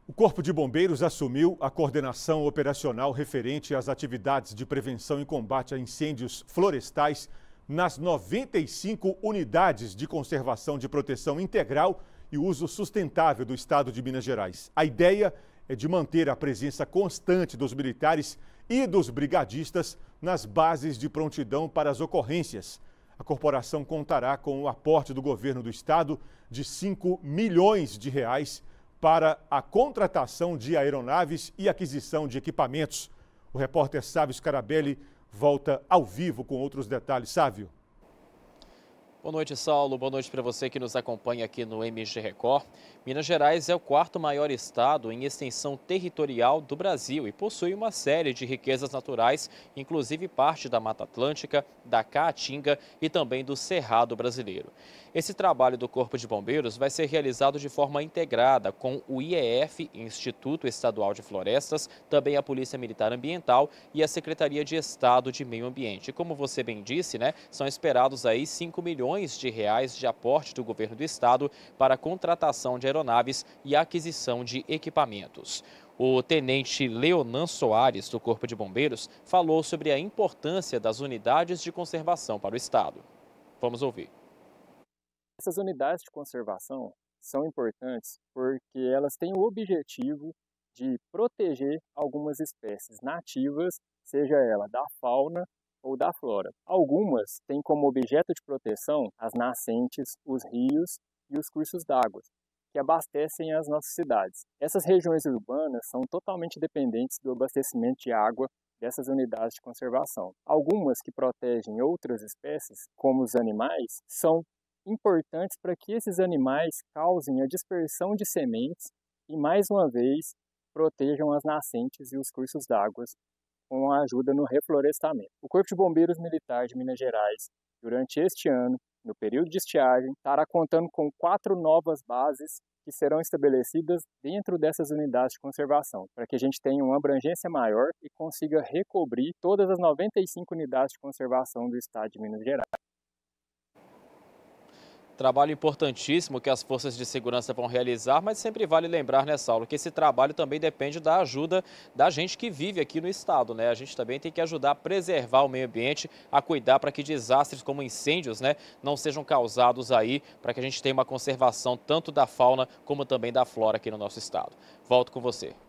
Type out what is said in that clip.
O Corpo de Bombeiros assumiu a coordenação operacional referente às atividades de prevenção e combate a incêndios florestais nas 95 unidades de conservação de proteção integral e uso sustentável do estado de Minas Gerais. A ideia é de manter a presença constante dos militares e dos brigadistas nas bases de prontidão para as ocorrências. A corporação contará com o aporte do governo do estado de 5 milhões de reais para a contratação de aeronaves e aquisição de equipamentos. O repórter Sávio Scarabelli volta ao vivo com outros detalhes. Sávio. Boa noite, Saulo. Boa noite para você que nos acompanha aqui no MG Record. Minas Gerais é o quarto maior estado em extensão territorial do Brasil e possui uma série de riquezas naturais, inclusive parte da Mata Atlântica, da Caatinga e também do Cerrado brasileiro. Esse trabalho do Corpo de Bombeiros vai ser realizado de forma integrada com o IEF, Instituto Estadual de Florestas, também a Polícia Militar Ambiental e a Secretaria de Estado de Meio Ambiente. Como você bem disse, são esperados aí 5 milhões de reais de aporte do governo do estado para a contratação de aeronaves e a aquisição de equipamentos. O tenente Leonan Soares, do Corpo de Bombeiros, falou sobre a importância das unidades de conservação para o estado. Vamos ouvir. Essas unidades de conservação são importantes porque elas têm o objetivo de proteger algumas espécies nativas, seja ela da fauna ou da flora. Algumas têm como objeto de proteção as nascentes, os rios e os cursos d'água, que abastecem as nossas cidades. Essas regiões urbanas são totalmente dependentes do abastecimento de água dessas unidades de conservação. Algumas que protegem outras espécies, como os animais, são importantes para que esses animais causem a dispersão de sementes e, mais uma vez, protejam as nascentes e os cursos d'água com a ajuda no reflorestamento. O Corpo de Bombeiros Militar de Minas Gerais, durante este ano, no período de estiagem, estará contando com 4 novas bases que serão estabelecidas dentro dessas unidades de conservação, para que a gente tenha uma abrangência maior e consiga recobrir todas as 95 unidades de conservação do estado de Minas Gerais. Trabalho importantíssimo que as forças de segurança vão realizar, mas sempre vale lembrar, Saulo, que esse trabalho também depende da ajuda da gente que vive aqui no estado, A gente também tem que ajudar a preservar o meio ambiente, a cuidar para que desastres como incêndios, não sejam causados aí, para que a gente tenha uma conservação tanto da fauna como também da flora aqui no nosso estado. Volto com você.